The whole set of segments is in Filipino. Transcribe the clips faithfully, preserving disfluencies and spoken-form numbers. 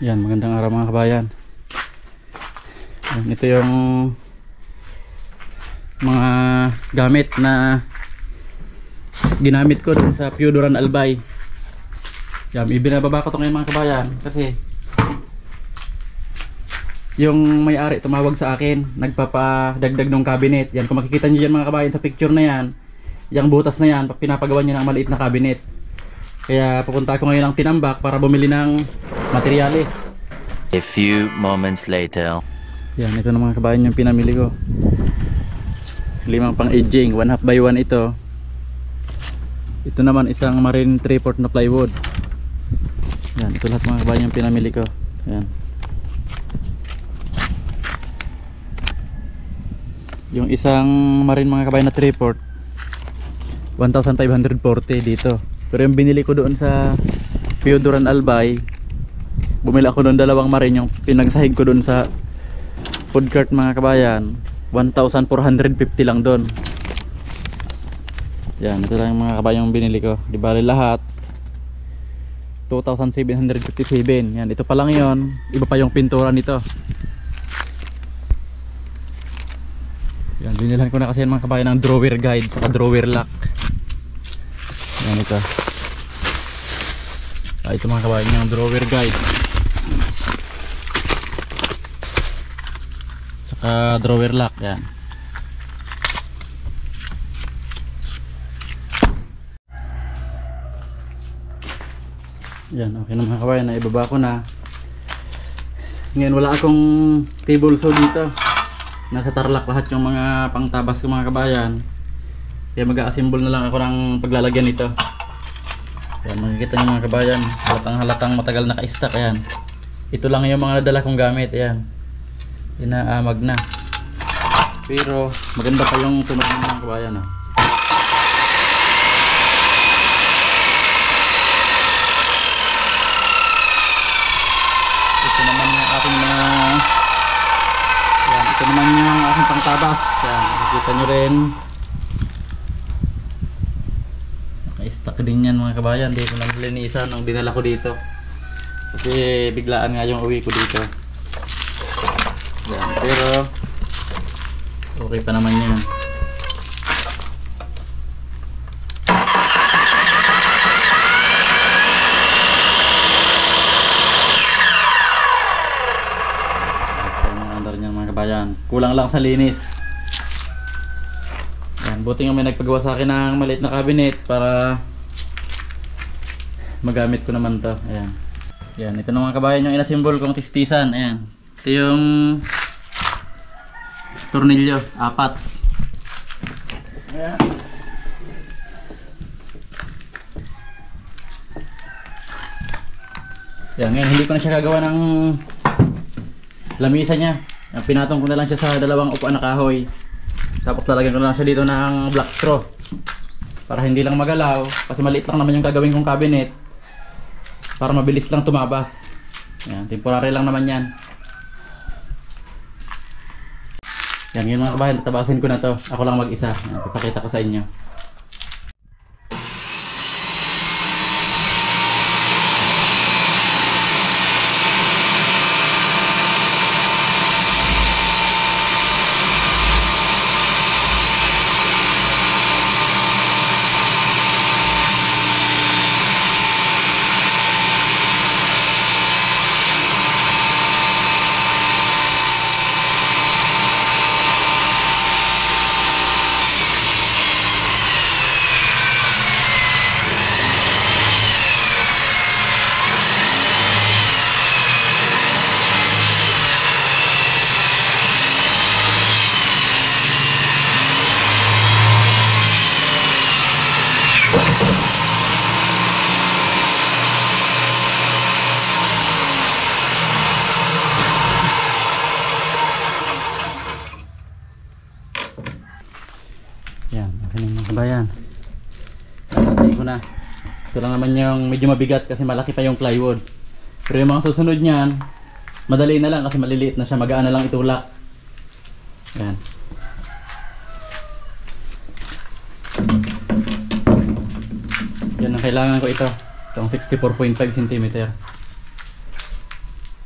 Yan, magandang araw mga kabayan. Yan, ito yung mga gamit na ginamit ko dun sa Pioduran Albay. Yan, ibinababa ko ito ngayon mga kabayan kasi yung may-ari tumawag sa akin, nagpapadagdag ng cabinet. Yan, kung makikita nyo dyan mga kabayan sa picture na yan, yung butas na yan, pinapagawa nyo ng maliit na cabinet. Kaya pupunta ako ngayon ng Tinambak para bumili ng materyales. A few moments later. Yan, ito na mga kabayan yung pinamili ko. Limang pang edging, one half by one ito. Ito naman isang marine three-fourth na plywood. Yan, ito lahat mga kabayan yung pinamili ko. Yan. Yung isang marine mga kabayan na three-fourth, one thousand five hundred forty dito. Pero yung binili ko doon sa Pioduran Albay, bumili ako doon dalawang marine, yung pinagsahig ko doon sa food cart mga kabayan, one thousand four hundred fifty lang doon. Yan, ito lang mga kabayan yung binili ko. Di bali lahat two thousand seven hundred fifty-seven. Yan, ito pa lang yon. Iba pa yung pintura nito. Yan, binilan ko na kasi yan mga kabayan ng drawer guide saka drawer lock. Yan ito. Ah, ito mga kabayan yung drawer guide saka drawer lock. Yan. Yan, okay na mga kabayan, na ibaba ko na. Ngayon wala akong table saw dito. Nasa Tarlac lahat yung mga pangtabas ko mga kabayan. Kaya mag-a-assemble na lang ako ng paglalagyan nito. Yan, makikita nyo mga kabayan, halatang halatang matagal naka-stack. Yan, ito lang yung mga nadala kong gamit. Yan, inaamag na, pero maganda pa yung tunog ng mga kabayan. Oh. Ito naman yung aking mga yan, ito naman yung aking pangtabas. Yan, makikita nyo rin, naka-stack din yan mga kabayan. Dito lang linisan ang dinala ko dito kasi biglaan nga yung uwi ko dito. Yan, pero okay pa naman yan. Kabayan, kulang lang sa linis. Yan, buti nga may nagpagawa sa akin ng maliit na cabinet para magamit ko naman to. Ayan. Yan, ito na mga kabayan yung inasimbol kong tistisan. Ayan, ito yung tornilyo, apat. Ayan. Yan, ngayon hindi ko na siya gagawa ng lamisa niya. Pinatong ko na lang siya sa dalawang upuan na kahoy. Tapos lalagyan ko na lang siya dito ng black straw para hindi lang magalaw, kasi maliit lang naman yung gagawin kong cabinet, para mabilis lang tumabas. Yan, temporary lang naman yan. Yan, yun mga kabayan, tatabasin ko na to. Ako lang mag-isa. Yan, ipakita ko sa inyo. Yan, okay na mga kabayan. Nanatay ko na. Ito lang naman yung medyo mabigat kasi malaki pa yung plywood. Pero yung mga susunod niyan, madali na lang kasi maliliit na siya, magaan na lang itulak. Yan. Yan ang kailangan ko ito. Itong sixty-four point five centimeter.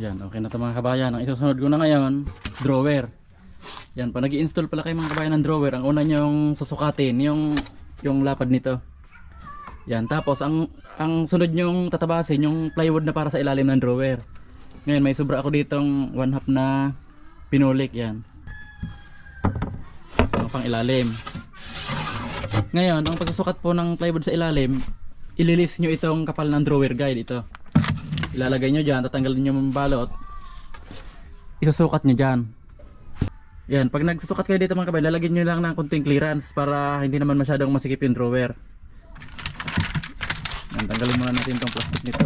Yan, okay na ito mga kabayan. Ang isusunod ko na ngayon, drawer. Yan, pag nag-i-install pala kayo mga kabayan ng drawer, ang una nyong susukatin, yung, yung lapad nito. Yan, tapos ang, ang sunod nyong tatabasin, yung plywood na para sa ilalim ng drawer. Ngayon, may sobra ako ditong one half na pinulik. Yan. Ang pang ilalim. Ngayon, ang pagsusukat po ng plywood sa ilalim, ililis nyo itong kapal ng drawer guide ito. Ilalagay nyo dyan, tatanggalin nyo yung balot, isusukat nyo dyan. Yan, pag nagsusukat kayo dito mga kabayan, lalagyan nyo lang ng konting clearance para hindi naman masyadong masikip yung drawer. Yan, tanggalin muna natin itong plastic nito.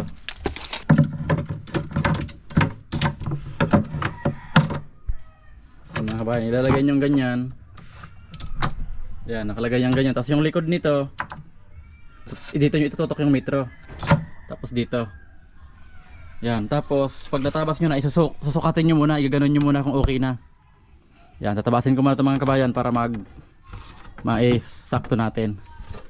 Yan mga kabayan, ilalagay nyo ganyan. Yan, nakalagay yung ganyan. Tapos yung likod nito, dito nyo itututok yung metro. Tapos dito. Yan, tapos pag natabas nyo na, isusuk susukatin nyo muna, igaganon nyo muna kung okay na. Yan, tatabasin ko muna ito mga kabayan para mag mais-sakto natin.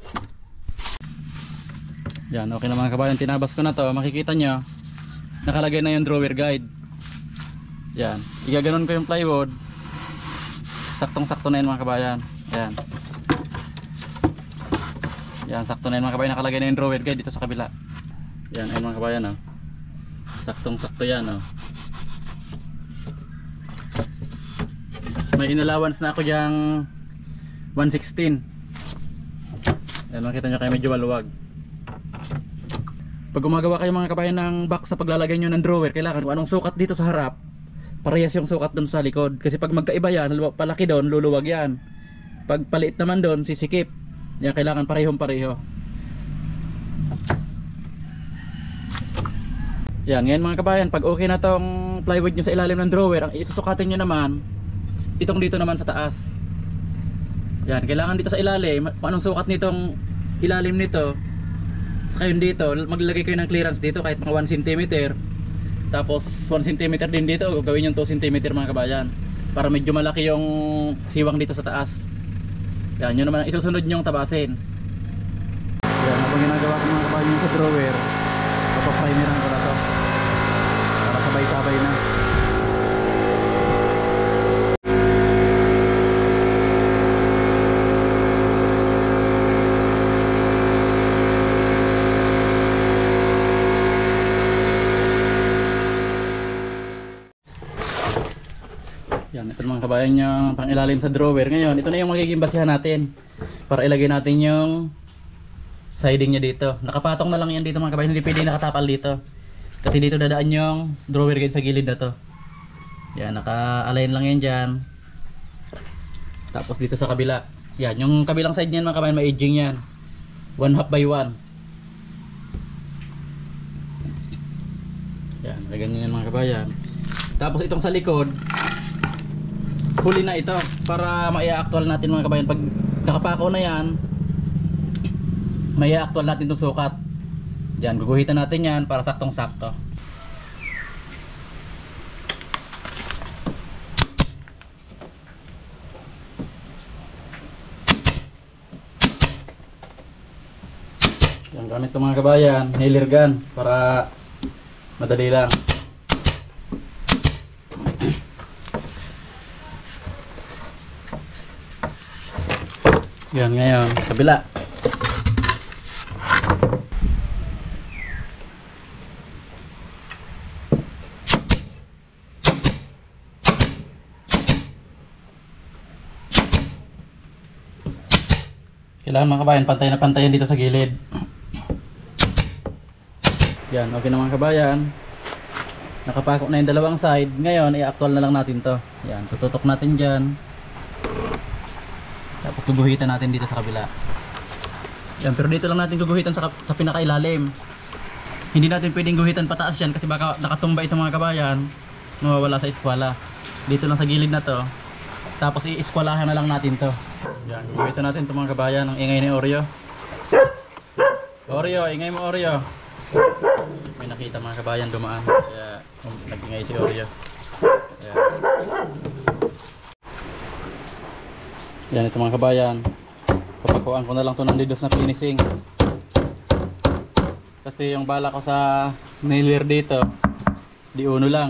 Yan, okay na mga kabayan, tinabas ko na to. Makikita nyo, nakalagay na yung drawer guide. Yan, igaganon ko yung plywood. Saktong-sakto na yun mga kabayan. Yan. Yan, sakto na yun mga kabayan, nakalagay na yung drawer guide dito sa kabila. Yan, ayun mga kabayan, oh. Saktong sakto yan, oh. May inallowance na ako dyang one sixteen. Yan, makita nyo kayo medyo maluwag. Pag gumagawa kayo mga kabayan ng box sa paglalagay nyo ng drawer, kailangan kung anong sukat dito sa harap, parehas yung sukat dun sa likod. Kasi pag magkaiba yan, palaki doon, luluwag yan. Pag paliit naman doon, sisikip. Yan, kailangan parehong pareho. Yan, ngayon mga kabayan, pag okay na tong plywood nyo sa ilalim ng drawer, ang isusukatin nyo naman itong dito naman sa taas. Yan, kailangan dito sa ilalim, kung anong sukat nitong ilalim nito, saka yun dito, maglagay kayo ng clearance dito kahit mga one centimeter. Tapos one centimeter din dito, gawin yung two centimeter mga kabayan, para medyo malaki yung siwang dito sa taas. Yan, yun naman ang isusunod nyong tabasin. Yan, habang ginagawa ko mga kabayan yung sa drawer, papaprimeran ko na to para sabay-sabay na. Yan, ito mga kabayan yung pangilalim sa drawer. Ngayon, ito na yung magiging basihan natin para ilagay natin yung siding nya dito. Nakapatong na lang yan dito mga kabayan, hindi pwede nakatapal dito. Kasi dito dadaan yung drawer guide sa gilid na to. Yan, naka-align lang yan dyan. Tapos dito sa kabila. Yan, yung kabilang side niyan mga kabayan, may edging yan. One half by one. Yan, lagyan nyo yan mga kabayan. Tapos itong sa likod, huli na ito para mai-actual natin mga kabayan. Pag nakapako na yan, may actual natin itong sukat. Diyan, guguhitan natin yan para saktong sakto. Yan, gamit ito mga kabayan, nailer gun para madali lang. Yan, ngayon, kabila. Kailangan mga kabayan, pantay na pantayan dito sa gilid. Yan, okay na mga kabayan. Nakapako na yung dalawang side. Ngayon, i-actual na lang natin to. Yan, tututok natin dyan. Tapos guguhitan natin dito sa kabila. Yan, pero dito lang natin guguhitan sa, sa pinakailalim. Hindi natin pwedeng guhitan pataas yan kasi baka nakatumba ito mga kabayan, mawawala sa eskwala. Dito lang sa gilid na to. Tapos i-eskwalahan na lang natin to. Yan, guguhitan natin ito mga kabayan. Ang ingay ni Oreo. Oreo, ingay mo Oreo. May nakita mga kabayan dumaan. Kaya um, nag-ingay si Oreo. Yan. Yan, ito mga kabayan. Papakuan ko na lang ito ng lidos na finishing. Kasi yung bala ko sa nailer dito, di uno lang.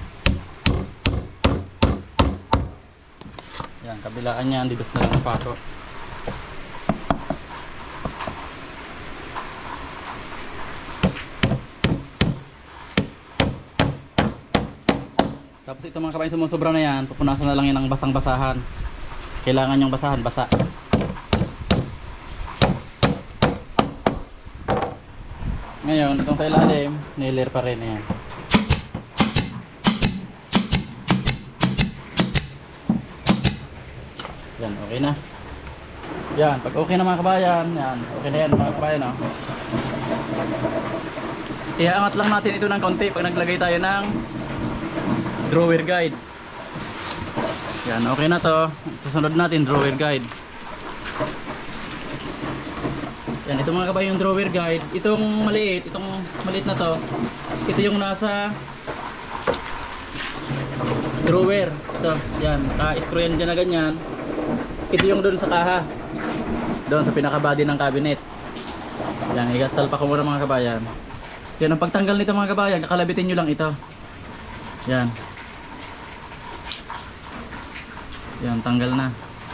Yan, kabilaan yan, dibos na lang ang pako. Tapos ito mga kabayan, sumusobra na yan, pupunasan na lang yan ng basang-basahan. Kailangan yung basahan, basa. Ngayon, itong sa ilalim, niler pa rin yan. Yan, okay na. Yan, pag okay na mga kabayan, yan, okay na yan mga kabayan, no? Iaangat lang natin ito ng konti pag naglagay tayo ng drawer guide. Yan, okay na to. Susunod natin drawer guide. Yan, ito mga kabayan yung drawer guide. Itong maliit, itong maliit na to, ito yung nasa drawer. Ito, yan, naka-screw yan dyan na ganyan. Ito yung doon sa kaha, doon sa pinaka-body ng cabinet. Yan, igastal pa ko muna mga kabayan. Yan, ang pagtanggal nito mga kabayan, kakalabitin nyo lang ito. Yan. Yan, tanggal na.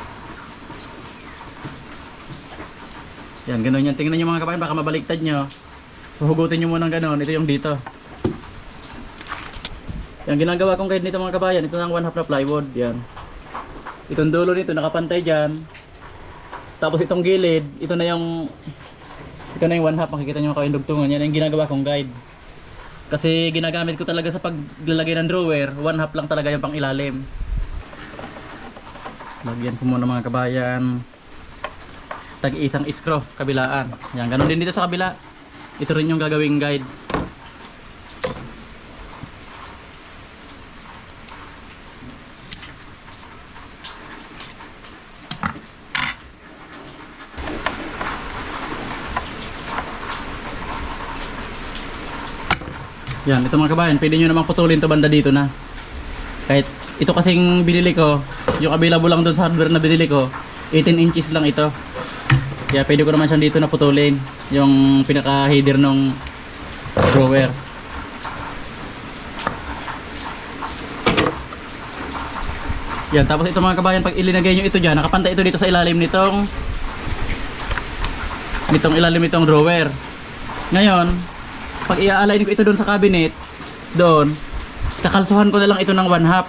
Yan, ganun yan. Tingnan nyo mga kabayan, baka mabaliktad nyo. Huhugutin nyo muna ng ganun. Ito yung dito. Yan, ginagawa kong guide nito mga kabayan. Ito ng one half na plywood. Yan. Itong dulo nito, nakapantay dyan. Tapos itong gilid, ito na yung ito na yung one half. Makikita nyo mga kabayan dugtungan. Yan yung ginagawa kong guide. Kasi ginagamit ko talaga sa paglalagay ng drawer, one half lang talaga yung pang ilalim. Lagyan ko muna mga kabayan tag isang screw kabilaan. Yan, ganun din dito sa kabila. Ito rin yung gagawing guide. Yan, ito mga kabayan, pwede nyo naman putulin to banda dito na. Kahit ito kasing binili ko, yung available lang doon sa hardware na binili ko, eighteen inches lang ito. Kaya pwede ko naman siyang dito na putulin, yung pinaka header ng drawer. Yan, tapos ito mga kabayan, pag ilinagay nyo ito dyan, nakapantay ito dito sa ilalim nitong nitong ilalim nitong drawer. Ngayon, pag i-align ko ito doon sa cabinet, doon, kakalsuhan ko na lang ito ng one half.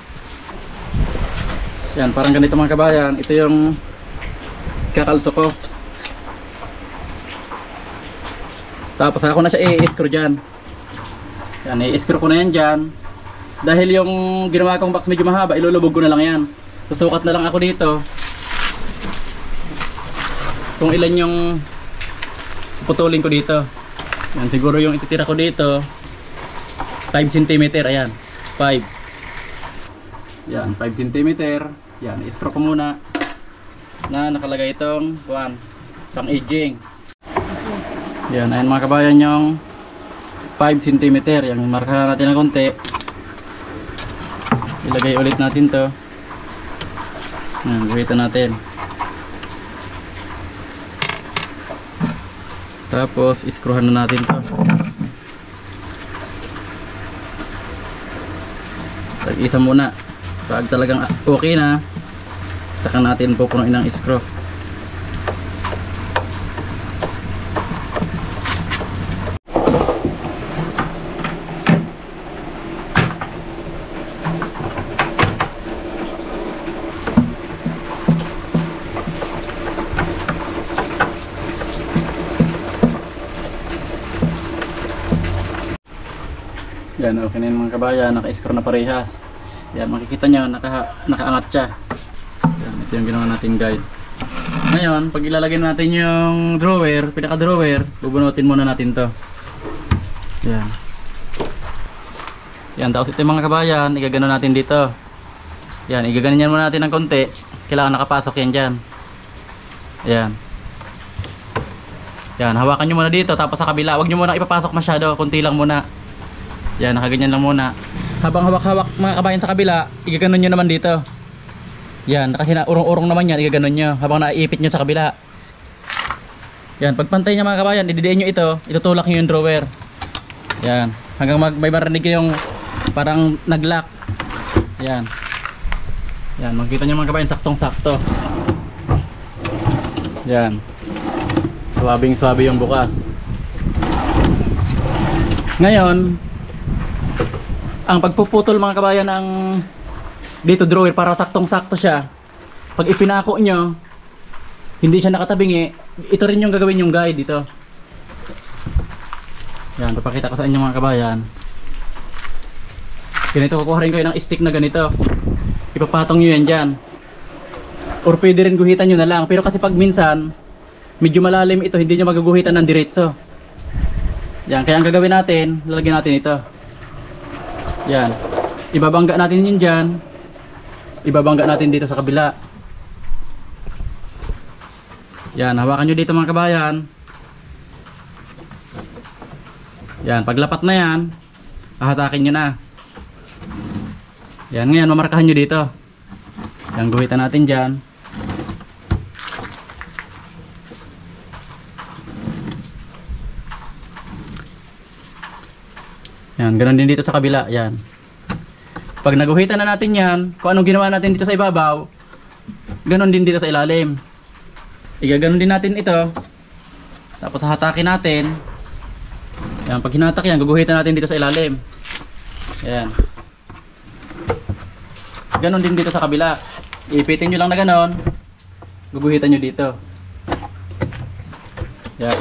Yan, parang ganito mga kabayan. Ito yung kakalso ko. Tapos ako na siya i-screw dyan. Yan, i-screw ko na yan dyan. Dahil yung ginawa kong box medyo mahaba, ilulubog ko na lang yan. Susukat na lang ako dito kung ilan yung putulin ko dito. Yan, siguro yung ititira ko dito five centimeter, ayan, five. Yan, five centimeter. Yan, i-screw ko muna na nakalagay itong one, pang edging. Yan, ayan mga kabayan yung five centimeter. Yan, markahan natin ng konti. Ilagay ulit natin to. Yan, guhitan natin. Tapos, i-screwhan na natin to. Tag-isa muna. Pag talagang okay na, saka natin pupunuin ng screw. Yan, okay na yung mga kabayan, naka-screw na parehas. Yan, makikita nyo, naka, nakaangat siya. Yan, ito yung ginawa natin guide. Ngayon, pag ilalagay natin yung drawer, pinaka-drawer, bubunutin muna natin to. Yan. Yan, tapos ito yung mga kabayan, igaganon natin dito. Yan, igaganyan muna natin ng konti. Kailangan nakapasok yan dyan. Yan. Yan, hawakan nyo muna dito, tapos sa kabila, huwag nyo muna ipapasok masyado, konti lang muna. Yan, nakaganyan lang muna. Habang hawak-hawak mga kabayan sa kabila, igaganon nyo naman dito. Yan, kasi na urong-urong naman yan, igaganon nyo habang naiipit nyo sa kabila. Yan, pagpantay nyo mga kabayan, ididiin nyo ito, itutulak nyo yung drawer. Yan, hanggang mag may marinig yung parang nag-lock. Yan. Yan, makikita nyo mga kabayan, saktong-sakto. Yan. Swabing-swabe yung bukas. Ngayon, ang pagpuputol mga kabayan ng dito drawer para saktong-sakto siya. Pag ipinako nyo, hindi siya nakatabingi, ito rin yung gagawin yung guide dito. Yan, papakita ko sa inyo mga kabayan. Ganito, kukuha rin kayo ng stick na ganito. Ipapatong nyo yan dyan. Or pwede rin guhitan nyo na lang. Pero kasi pag minsan, medyo malalim ito, hindi nyo magaguhitan ng diretso. Yan, kaya ang gagawin natin, lalagyan natin ito. Yan. Ibabangga natin yun dyan. Ibabangga natin dito sa kabila. Yan, hawakan nyo dito mga kabayan. Yan, paglapat na yan, ahatakin nyo na. Yan, ngayon mamarkahan nyo dito. Yan, guhitan natin dyan. Yan, ganoon din dito sa kabila. Yan. Pag naguhitan na natin yan, kung anong ginawa natin dito sa ibabaw, ganoon din dito sa ilalim. Igaganon din natin ito. Tapos hatakin natin. Yan, pag hinatak yan, guguhitan natin dito sa ilalim. Yan. Ganon din dito sa kabila. Ipitin nyo lang na ganon. Guguhitan nyo dito. Yan.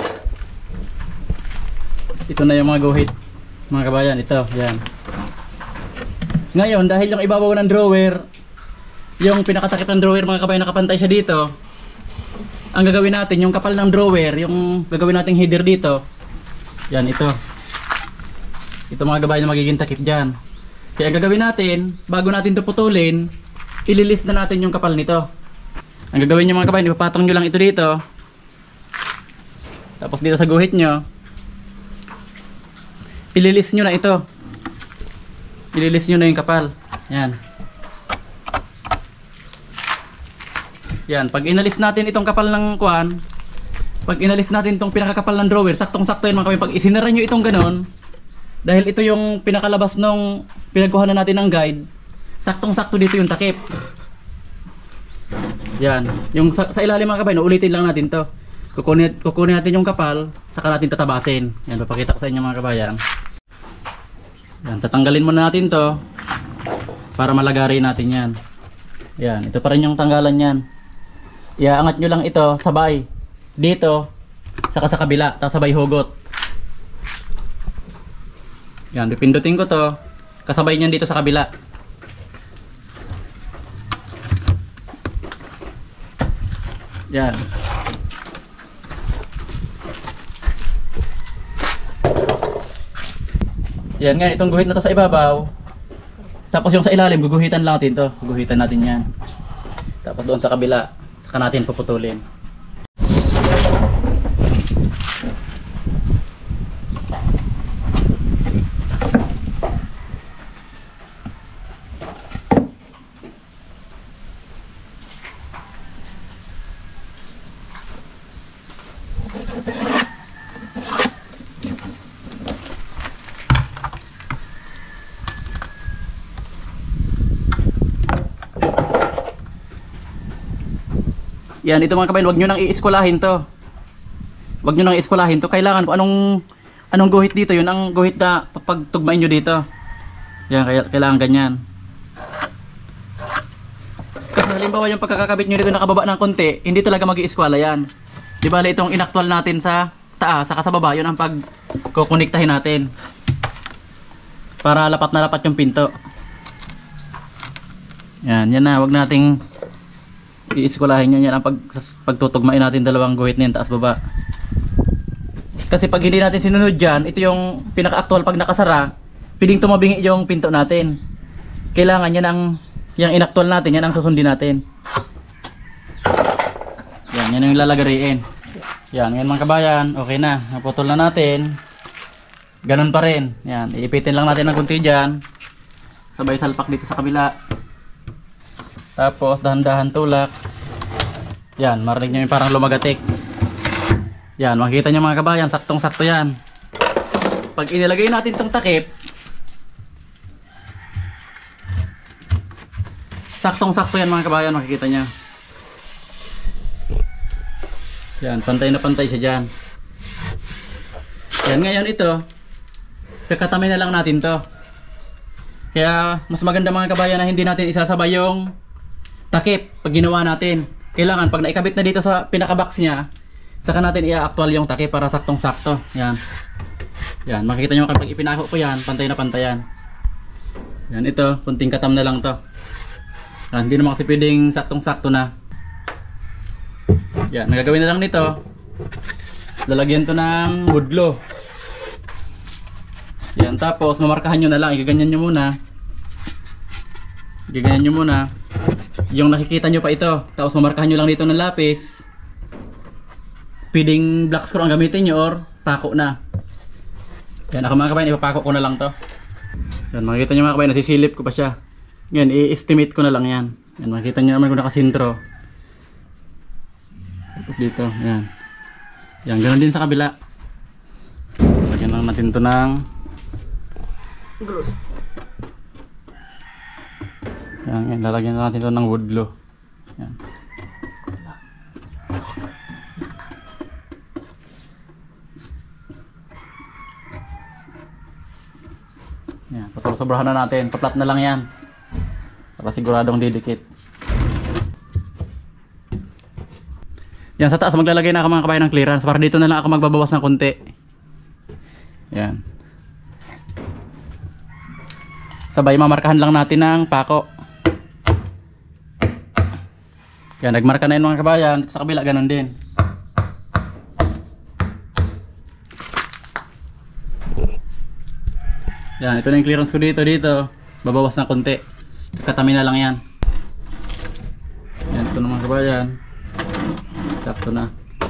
Ito na yung mga guhit. Mga kabayan, ito. Yan. Ngayon, dahil yung ibabaw ng drawer, yung pinakatakip ng drawer mga kabayan, nakapantay siya dito. Ang gagawin natin, yung kapal ng drawer, yung gagawin nating header dito. Yan, ito. Ito mga kabayan na magiging takip dyan. Kaya ang gagawin natin, bago natin ito putulin, ililis na natin yung kapal nito. Ang gagawin nyo mga kabayan, ipapatong nyo lang ito dito. Tapos dito sa guhit nyo, ililis nyo na ito. Ililis nyo na yung kapal. Yan. Yan, pag inalis natin itong kapal ng kuwan, pag inalis natin itong pinakakapal ng drawer, saktong-sakto yun mga kabayan. Pag isinara nyo itong ganon, dahil ito yung pinakalabas nung pinagkuhanan natin ng guide, saktong-sakto dito yung takip. Yan, yung sa, sa ilalim mga kabayan, ulitin lang natin to. Kukunin, kukunin natin yung kapal, saka natin tatabasin. Yan, papakita ko sa inyo mga kabayan. Yan, tatanggalin muna natin to para malagari natin yan. Yan, ito pa rin yung tanggalan yan. Iaangat nyo lang ito sabay dito, saka sa kabila, tapos sabay hugot. Yan, pipindutin ko to, kasabay niyan dito sa kabila. Yan. Yan nga, itong guhit na to sa ibabaw. Tapos yung sa ilalim, guguhitan lang natin to. Guguhitan natin yan. Tapos doon sa kabila, saka natin puputulin. Yan, ito mga kabayan, wag nyo nang iiskulahin to. Wag nyo nang iiskulahin to. Kailangan kung anong anong guhit dito, yun ang guhit na pagtugmain nyo dito. Yan, kaya, kailangan ganyan. Kasi halimbawa yung pagkakakabit nyo dito nakababa ng konti, hindi talaga mag-iiskwala yan. Di ba itong inaktwal natin sa taas, saka sa baba, yun ang pagkukonektahin natin. Para lapat na lapat yung pinto. Yan, yan na, wag nating iiskulahin nyo yan ang pag, pagtutugmain natin dalawang guhit na yan, taas baba. Kasi pag hindi natin sinunod dyan, ito yung pinaka-actual pag nakasara, piling tumabingi yung pinto natin. Kailangan yan ang, yung inaktual natin, yan ang susundin natin. Yan, yan yung lalagariin. Yan, yan mga kabayan, okay na, naputol na natin. Ganun pa rin, yan, iipitin lang natin ng kunti dyan. Sabay salpak dito sa kabila. Tapos dahan-dahan tulak. Yan, marinig nyo yung parang lumagatik. Yan, makikita nyo mga kabayan, saktong-sakto yan. Pag inilagay natin itong takip, Saktong-sakto yan mga kabayan, makikita nyo. Yan, pantay na pantay siya dyan. Yan, ngayon ito, kakatami na lang natin to. Kaya mas maganda mga kabayan na hindi natin isasabay yung takip pag ginawa natin. Kailangan pag naikabit na dito sa pinaka-box niya, saka natin i-actual yung takip para saktong-sakto. Yan. Yan, makikita nyo kapag ipinako ko yan, pantay na pantayan. Yan, ito, kunting katam na lang to. Yan, hindi naman kasi pwedeng saktong-sakto na. Yan, nagagawin na lang nito. Lalagyan to ng wood glue. Yan, tapos mamarkahan nyo na lang, igaganyan nyo muna. Igaganyan nyo muna. Yung nakikita nyo pa ito, tapos mamarkahan nyo lang dito ng lapis. Pwedeng black screw ang gamitin nyo or pako na. Yan, ako mga kabayan, ipapako ko na lang to. Yan, makikita nyo mga kabayan, nasisilip ko pa siya. Yan, i-estimate ko na lang yan. Yan, makikita nyo naman kung nakasintro. Tapos dito, yan. Yan, ganoon din sa kabila. Lagyan lang natin to ng Glue. yan, yan, lalagyan natin to ng wood glue. Yan. Yan, pasobra-sobrahan na natin. Paplat na lang yan. Para siguradong didikit. Yan, sa taas maglalagay na ako mga kabayan ng clearance. Para dito na lang ako magbabawas ng konti. Yan. Sabay mamarkahan lang natin ng pako. Yan, nagmarka na yun mga kabayan. Sa kabila ganun din. Yan, ito na yung clearance ko dito, dito. Babawas ng konti. Kakatami na lang yan. Yan, ito na mga kabayan. Sakto na.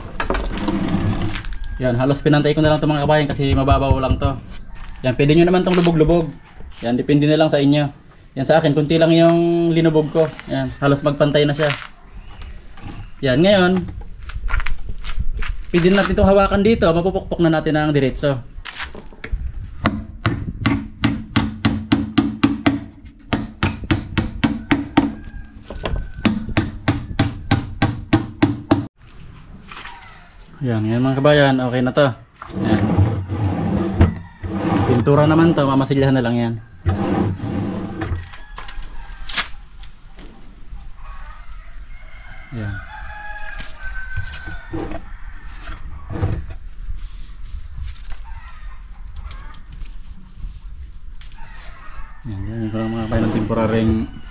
Yan, halos pinantay ko na lang ito mga kabayan kasi mababaw lang to. Yan, pwede nyo naman itong lubog-lubog. Yan, depende na lang sa inyo. Yan, sa akin, kunti lang yung linubog ko. Yan, halos magpantay na siya. Yan, ngayon pwede natin itong hawakan dito. Mapupukpok na natin ng diretso. Yan, ngayon mga kabayan, okay na to. Yan. Pintura naman to, mamasilyahan na lang yan. Yan. Yan, yan yung mga kabayan ng temporaring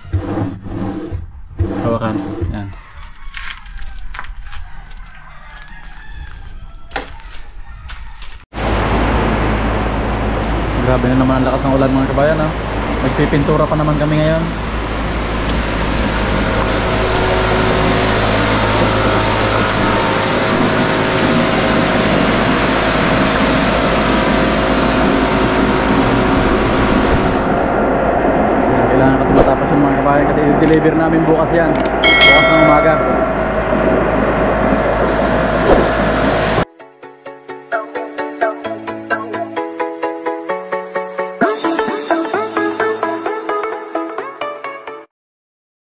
hawakan. Yan. Grabe na naman ang lakas ng ulan mga kabayan, no? Nagpipintura pa naman kami ngayon. Kailangan kasi matapos yung mga kabayan kasi i-deliver namin bukas yan.